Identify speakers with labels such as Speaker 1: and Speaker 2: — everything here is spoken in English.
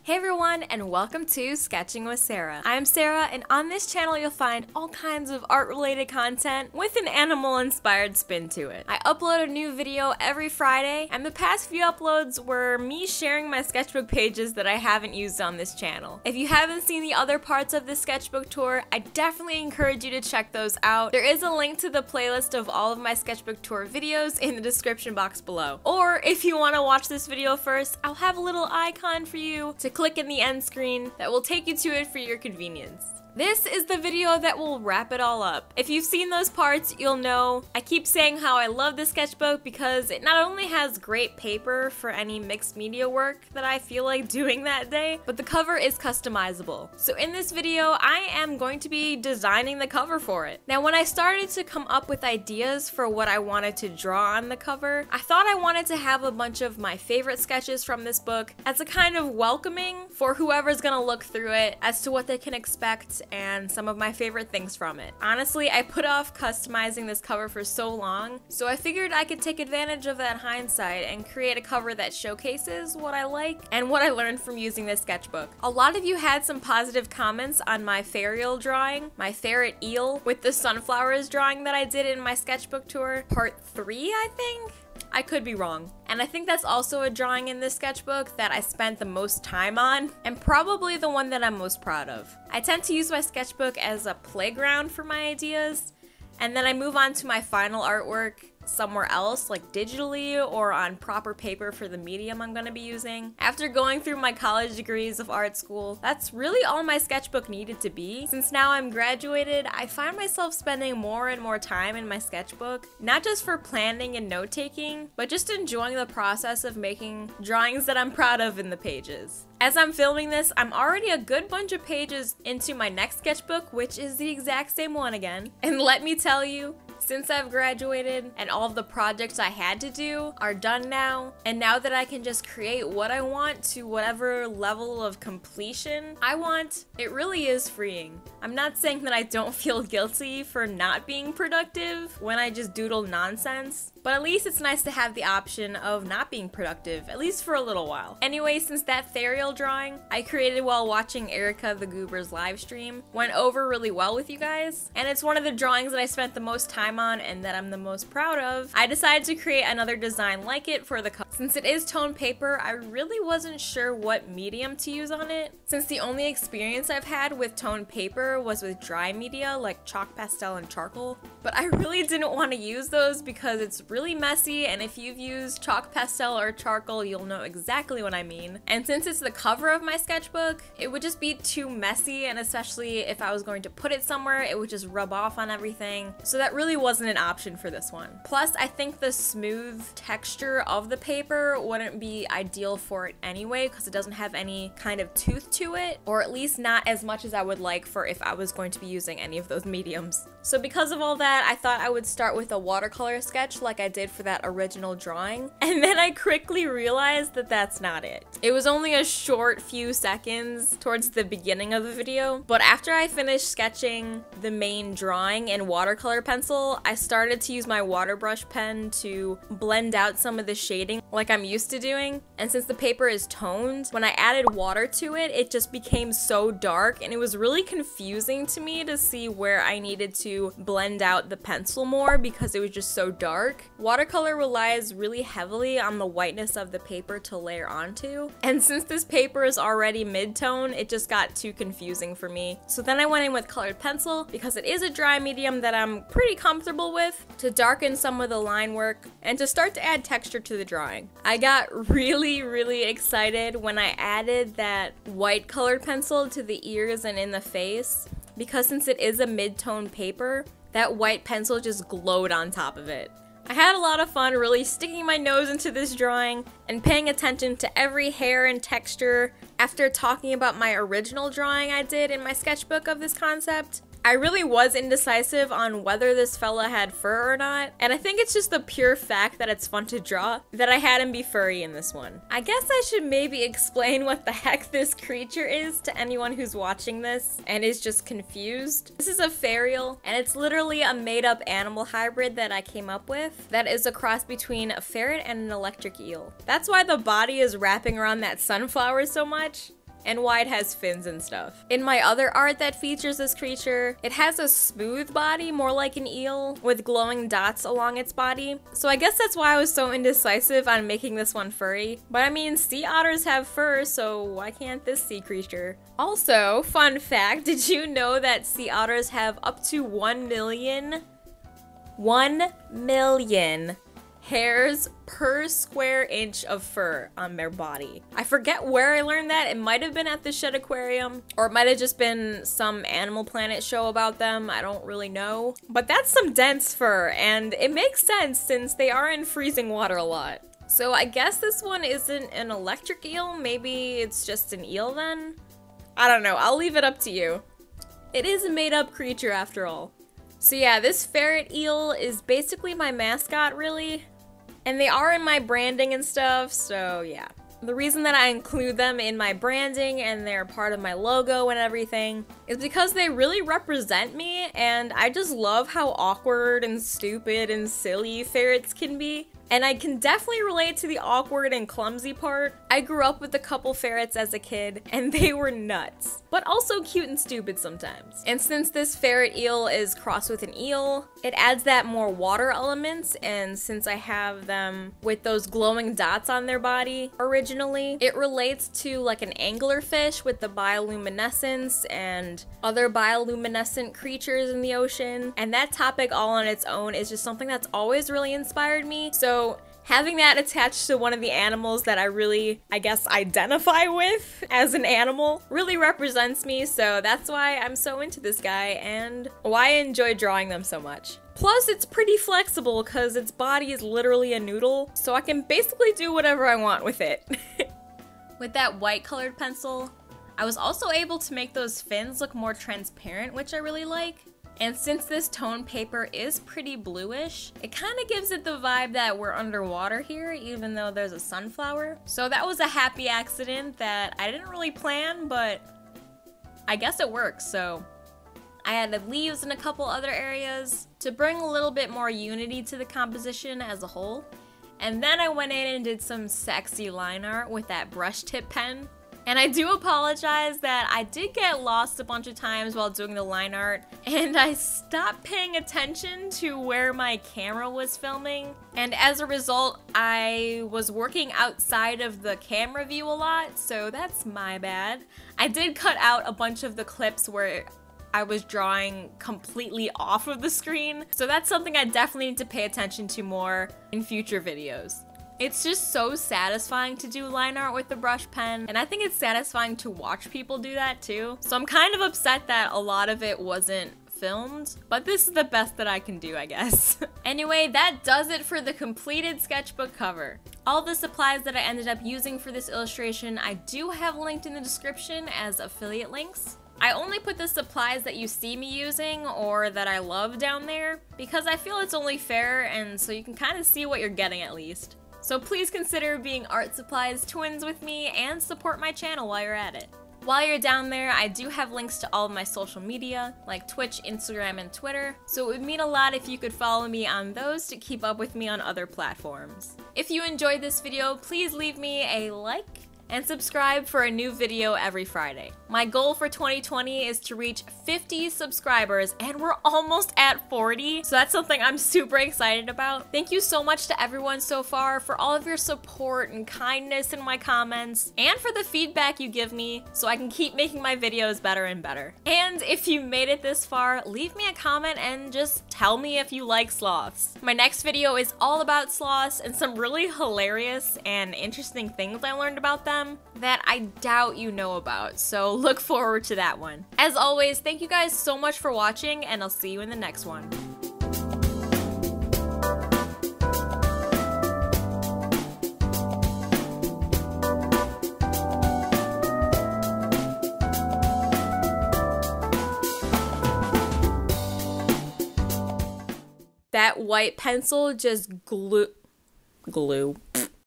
Speaker 1: Hey everyone, and welcome to Sketching with Sarah. I'm Sarah, and on this channel you'll find all kinds of art-related content with an animal-inspired spin to it. I upload a new video every Friday, and the past few uploads were me sharing my sketchbook pages that I haven't used on this channel. If you haven't seen the other parts of this sketchbook tour, I definitely encourage you to check those out. There is a link to the playlist of all of my sketchbook tour videos in the description box below. Or if you want to watch this video first, I'll have a little icon for you to click in the end screen that will take you to it for your convenience. This is the video that will wrap it all up. If you've seen those parts, you'll know I keep saying how I love this sketchbook because it not only has great paper for any mixed media work that I feel like doing that day, but the cover is customizable. So in this video, I am going to be designing the cover for it. Now, when I started to come up with ideas for what I wanted to draw on the cover, I thought I wanted to have a bunch of my favorite sketches from this book as a kind of welcoming for whoever's gonna look through it as to what they can expect and some of my favorite things from it. Honestly, I put off customizing this cover for so long, so I figured I could take advantage of that hindsight and create a cover that showcases what I like and what I learned from using this sketchbook. A lot of you had some positive comments on my Ferial drawing, my ferret eel with the sunflowers drawing that I did in my sketchbook tour, part 3, I think? I could be wrong. And I think that's also a drawing in this sketchbook that I spent the most time on, and probably the one that I'm most proud of. I tend to use my sketchbook as a playground for my ideas, and then I move on to my final artwork somewhere else, like digitally or on proper paper for the medium I'm gonna be using. After going through my college degrees of art school, that's really all my sketchbook needed to be. Since now I'm graduated, I find myself spending more and more time in my sketchbook, not just for planning and note-taking, but just enjoying the process of making drawings that I'm proud of in the pages. As I'm filming this, I'm already a good bunch of pages into my next sketchbook, which is the exact same one again. And let me tell you, since I've graduated and all of the projects I had to do are done now, and now that I can just create what I want to whatever level of completion I want, it really is freeing. I'm not saying that I don't feel guilty for not being productive when I just doodle nonsense, but at least it's nice to have the option of not being productive, at least for a little while. Anyway, since that Ferial drawing I created while watching Erica the Goober's live stream went over really well with you guys, and it's one of the drawings that I spent the most time on and that I'm the most proud of, I decided to create another design like it for the cover. Since it is toned paper, I really wasn't sure what medium to use on it, since the only experience I've had with toned paper was with dry media like chalk, pastel, and charcoal. But I really didn't want to use those because it's really messy, and if you've used chalk, pastel, or charcoal, you'll know exactly what I mean. And since it's the cover of my sketchbook, it would just be too messy, and especially if I was going to put it somewhere, it would just rub off on everything. So that really wasn't an option for this one. Plus, I think the smooth texture of the paper wouldn't be ideal for it anyway because it doesn't have any kind of tooth to it, or at least not as much as I would like for if I was going to be using any of those mediums. So because of all that, I thought I would start with a watercolor sketch like I did for that original drawing, and then I quickly realized that that's not it. It was only a short few seconds towards the beginning of the video, but after I finished sketching the main drawing in watercolor pencil, I started to use my water brush pen to blend out some of the shading like I'm used to doing, and since the paper is toned, when I added water to it, it just became so dark, and it was really confusing to me to see where I needed to blend out the pencil more because it was just so dark. Watercolor relies really heavily on the whiteness of the paper to layer onto, and since this paper is already mid-tone, it just got too confusing for me. So then I went in with colored pencil because it is a dry medium that I'm pretty comfortable with, to darken some of the line work and to start to add texture to the drawing. I got really excited when I added that white colored pencil to the ears and in the face, because since it is a mid-tone paper, that white pencil just glowed on top of it. I had a lot of fun really sticking my nose into this drawing and paying attention to every hair and texture after talking about my original drawing I did in my sketchbook of this concept. I really was indecisive on whether this fella had fur or not, and I think it's just the pure fact that it's fun to draw that I had him be furry in this one. I guess I should maybe explain what the heck this creature is to anyone who's watching this and is just confused. This is a Ferial, and it's literally a made-up animal hybrid that I came up with that is a cross between a ferret and an electric eel. That's why the body is wrapping around that sunflower so much. and why it has fins and stuff. In my other art that features this creature, it has a smooth body, more like an eel, with glowing dots along its body. So I guess that's why I was so indecisive on making this one furry. But I mean, sea otters have fur, so why can't this sea creature? Also, fun fact, did you know that sea otters have up to 1 million hairs per square inch of fur on their body? I forget where I learned that. It might have been at the Shedd Aquarium, or it might have just been some Animal Planet show about them. I don't really know. But that's some dense fur, and it makes sense since they are in freezing water a lot. So I guess this one isn't an electric eel. Maybe it's just an eel then? I don't know. I'll leave it up to you. It is a made-up creature after all. So yeah, this ferret eel is basically my mascot, really. And they are in my branding and stuff, so yeah. The reason that I include them in my branding and they're part of my logo and everything is because they really represent me, and I just love how awkward and stupid and silly ferrets can be. And I can definitely relate to the awkward and clumsy part. I grew up with a couple ferrets as a kid, and they were nuts, but also cute and stupid sometimes. And since this ferret eel is crossed with an eel, it adds that more water elements, and since I have them with those glowing dots on their body originally, it relates to like an anglerfish with the bioluminescence and other bioluminescent creatures in the ocean. And that topic all on its own is just something that's always really inspired me. So having that attached to one of the animals that I really, I guess, identify with as an animal really represents me, so that's why I'm so into this guy and why I enjoy drawing them so much. Plus, it's pretty flexible because its body is literally a noodle, so I can basically do whatever I want with it. With that white colored pencil, I was also able to make those fins look more transparent, which I really like. And since this tone paper is pretty bluish, it kind of gives it the vibe that we're underwater here, even though there's a sunflower. So that was a happy accident that I didn't really plan, but I guess it works, so. I added leaves in a couple other areas to bring a little bit more unity to the composition as a whole. And then I went in and did some sexy line art with that brush tip pen. And I do apologize that I did get lost a bunch of times while doing the line art, and I stopped paying attention to where my camera was filming, and as a result, I was working outside of the camera view a lot, so that's my bad. I did cut out a bunch of the clips where I was drawing completely off of the screen, so that's something I definitely need to pay attention to more in future videos. It's just so satisfying to do line art with the brush pen, and I think it's satisfying to watch people do that too. So I'm kind of upset that a lot of it wasn't filmed, but this is the best that I can do, I guess. Anyway, that does it for the completed sketchbook cover. All the supplies that I ended up using for this illustration I do have linked in the description as affiliate links. I only put the supplies that you see me using or that I love down there because I feel it's only fair, and so you can kind of see what you're getting at least. So please consider being Art Supplies twins with me and support my channel while you're at it. While you're down there, I do have links to all of my social media, like Twitch, Instagram, and Twitter, so it would mean a lot if you could follow me on those to keep up with me on other platforms. If you enjoyed this video, please leave me a like and subscribe for a new video every Friday. My goal for 2020 is to reach 50 subscribers, and we're almost at 40, so that's something I'm super excited about. Thank you so much to everyone so far for all of your support and kindness in my comments, and for the feedback you give me so I can keep making my videos better and better. And if you made it this far, leave me a comment and just tell me if you like sloths. My next video is all about sloths and some really hilarious and interesting things I learned about them that I doubt you know about, so look forward to that one. As always, thank you guys so much for watching, and I'll see you in the next one. That white pencil just glue.